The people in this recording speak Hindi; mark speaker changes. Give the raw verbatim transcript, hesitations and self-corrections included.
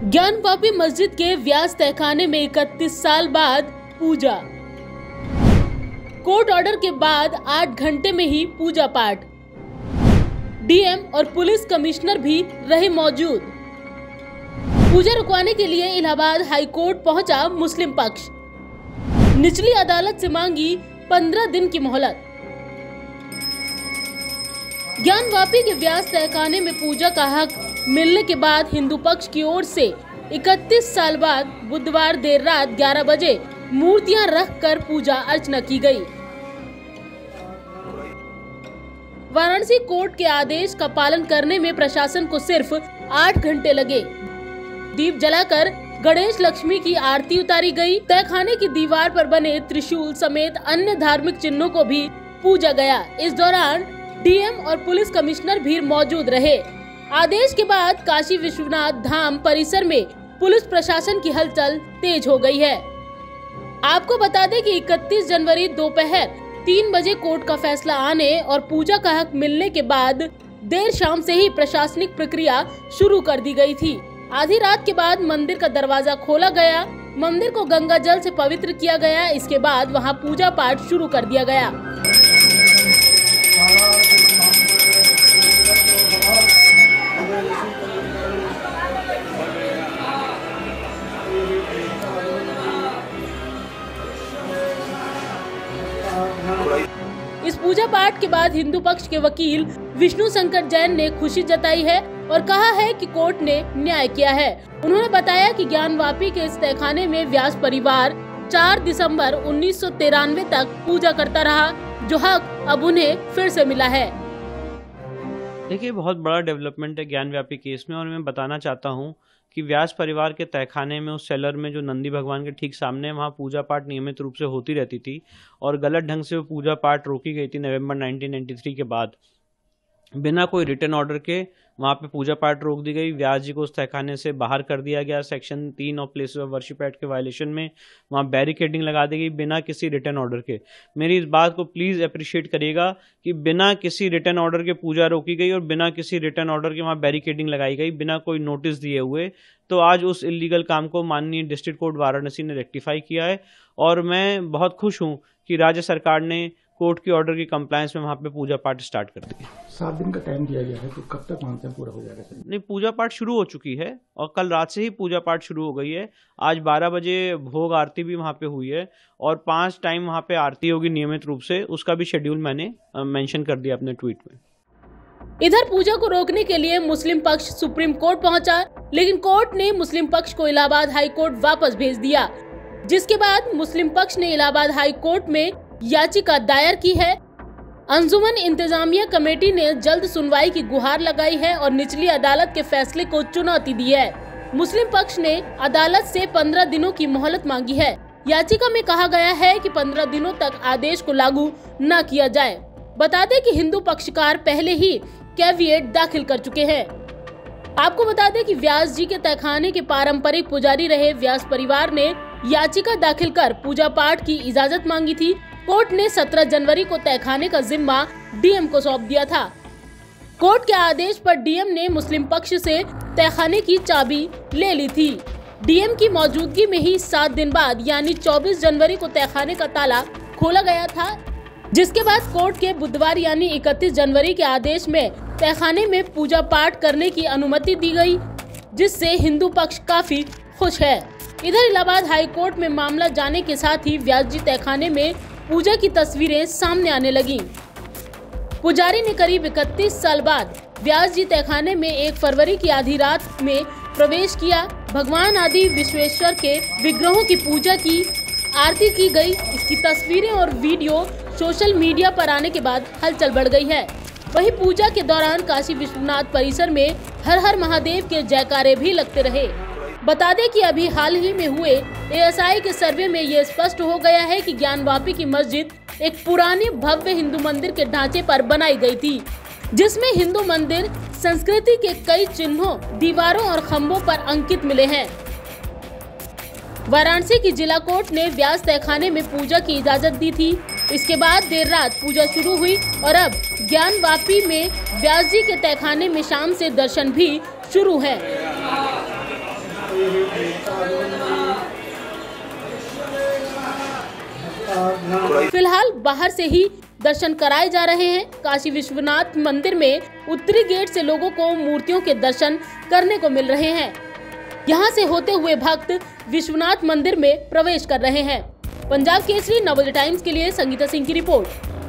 Speaker 1: ज्ञानवापी मस्जिद के व्यास तहखाने में इकतीस साल बाद पूजा। कोर्ट ऑर्डर के बाद आठ घंटे में ही पूजा पाठ। डीएम और पुलिस कमिश्नर भी रहे मौजूद। पूजा रुकवाने के लिए इलाहाबाद हाई कोर्ट पहुंचा मुस्लिम पक्ष। निचली अदालत से मांगी पंद्रह दिन की मोहलत। ज्ञानवापी के व्यास तहखाने में पूजा का हक मिलने के बाद हिंदू पक्ष की ओर से इकतीस साल बाद बुधवार देर रात ग्यारह बजे मूर्तियां रखकर पूजा अर्चना की गई। वाराणसी कोर्ट के आदेश का पालन करने में प्रशासन को सिर्फ आठ घंटे लगे। दीप जलाकर गणेश लक्ष्मी की आरती उतारी गई। तहखाने की दीवार पर बने त्रिशूल समेत अन्य धार्मिक चिन्हों को भी पूजा गया। इस दौरान डीएम और पुलिस कमिश्नर भी मौजूद रहे। आदेश के बाद काशी विश्वनाथ धाम परिसर में पुलिस प्रशासन की हलचल तेज हो गई है। आपको बता दें कि इकतीस जनवरी दोपहर तीन बजे कोर्ट का फैसला आने और पूजा का हक मिलने के बाद देर शाम से ही प्रशासनिक प्रक्रिया शुरू कर दी गई थी। आधी रात के बाद मंदिर का दरवाजा खोला गया। मंदिर को गंगा जल से पवित्र किया गया। इसके बाद वहां पूजा पाठ शुरू कर दिया गया। इस पूजा पाठ के बाद हिंदू पक्ष के वकील विष्णु शंकर जैन ने खुशी जताई है और कहा है कि कोर्ट ने न्याय किया है। उन्होंने बताया कि ज्ञानवापी के इस तहखाने में व्यास परिवार चार दिसंबर उन्नीस सौ तिरानवे तक पूजा करता रहा, जो हक अब उन्हें फिर से मिला है।
Speaker 2: देखिए, बहुत बड़ा डेवलपमेंट है ज्ञानवापी केस में और मैं बताना चाहता हूँ कि व्यास परिवार के तहखाने में उस सेलर में जो नंदी भगवान के ठीक सामने वहाँ पूजा पाठ नियमित रूप से होती रहती थी और गलत ढंग से वो पूजा पाठ रोकी गई थी नवंबर उन्नीस सौ तिरानवे के बाद। बिना कोई रिटर्न ऑर्डर के वहाँ पे पूजा पाठ रोक दी गई। व्यास जी को उस तहखाने से बाहर कर दिया गया। सेक्शन तीन और प्लेसेस ऑफ वर्शिप एक्ट के वायलेशन में वहाँ बैरिकेडिंग लगा दी गई बिना किसी रिटर्न ऑर्डर के। मेरी इस बात को प्लीज़ अप्रिशिएट करिएगा कि बिना किसी रिटर्न ऑर्डर के पूजा रोकी गई और बिना किसी रिटर्न ऑर्डर के वहाँ बैरिकेडिंग लगाई गई, बिना कोई नोटिस दिए हुए। तो आज उस इलीगल काम को माननीय डिस्ट्रिक्ट कोर्ट वाराणसी ने रेक्टिफाई किया है और मैं बहुत खुश हूँ कि राज्य सरकार ने कोर्ट की ऑर्डर की कंप्लायंस में वहाँ पे पूजा पाठ स्टार्ट कर दी।
Speaker 3: सात दिन का टाइम दिया गया है, तो कब तक मानते हैं पूरा हो जाएगा?
Speaker 2: नहीं, पूजा पाठ शुरू हो चुकी है और कल रात से ही पूजा पाठ शुरू हो गई है। आज बारह बजे भोग आरती भी वहाँ पे हुई है और पांच टाइम वहाँ पे आरती होगी नियमित रूप से। उसका भी शेड्यूल मैंने मेंशन कर दिया अपने ट्वीट में।
Speaker 1: इधर पूजा को रोकने के लिए मुस्लिम पक्ष सुप्रीम कोर्ट पहुंचा, लेकिन कोर्ट ने मुस्लिम पक्ष को इलाहाबाद हाई कोर्ट वापस भेज दिया, जिसके बाद मुस्लिम पक्ष ने इलाहाबाद हाई कोर्ट में याचिका दायर की है। अंजुमन इंतजामिया कमेटी ने जल्द सुनवाई की गुहार लगाई है और निचली अदालत के फैसले को चुनौती दी है। मुस्लिम पक्ष ने अदालत से पंद्रह दिनों की मोहलत मांगी है। याचिका में कहा गया है कि पंद्रह दिनों तक आदेश को लागू न किया जाए। बता दें कि हिंदू पक्षकार पहले ही कैविएट दाखिल कर चुके हैं। आपको बता दें कि व्यास जी के तहखाने के पारंपरिक पुजारी रहे व्यास परिवार ने याचिका दाखिल कर पूजा पाठ की इजाजत मांगी थी। कोर्ट ने सत्रह जनवरी को तहखाने का जिम्मा डीएम को सौंप दिया था। कोर्ट के आदेश पर डीएम ने मुस्लिम पक्ष से तहखाने की चाबी ले ली थी। डीएम की मौजूदगी में ही सात दिन बाद यानी चौबीस जनवरी को तहखाने का ताला खोला गया था, जिसके बाद कोर्ट के बुधवार यानी इकतीस जनवरी के आदेश में तहखाने में पूजा पाठ करने की अनुमति दी गई, जिससे हिंदू पक्ष काफी खुश है। इधर इलाहाबाद हाई कोर्ट में मामला जाने के साथ ही व्यास जी तहखाने में पूजा की तस्वीरें सामने आने लगी। पुजारी ने करीब इकतीस साल बाद व्यास जी तहखाने में एक फरवरी की आधी रात में प्रवेश किया। भगवान आदि विश्वेश्वर के विग्रहों की पूजा की आरती की गई। इसकी तस्वीरें और वीडियो सोशल मीडिया पर आने के बाद हलचल बढ़ गई है। वहीं पूजा के दौरान काशी विश्वनाथ परिसर में हर हर महादेव के जयकारे भी लगते रहे। बता दें कि अभी हाल ही में हुए एएसआई के सर्वे में ये स्पष्ट हो गया है कि ज्ञानवापी की मस्जिद एक पुराने भव्य हिंदू मंदिर के ढांचे पर बनाई गई थी, जिसमें हिंदू मंदिर संस्कृति के कई चिन्हों, दीवारों और खंभों पर अंकित मिले हैं। वाराणसी की जिला कोर्ट ने व्यास तहखाने में पूजा की इजाजत दी थी। इसके बाद देर रात पूजा शुरू हुई और अब ज्ञानवापी में व्यास जी के तहखाने में शाम से दर्शन भी शुरू है। फिलहाल बाहर से ही दर्शन कराए जा रहे हैं। काशी विश्वनाथ मंदिर में उत्तरी गेट से लोगों को मूर्तियों के दर्शन करने को मिल रहे हैं। यहां से होते हुए भक्त विश्वनाथ मंदिर में प्रवेश कर रहे हैं। पंजाब केसरी नवोदय टाइम्स के लिए संगीता सिंह की रिपोर्ट।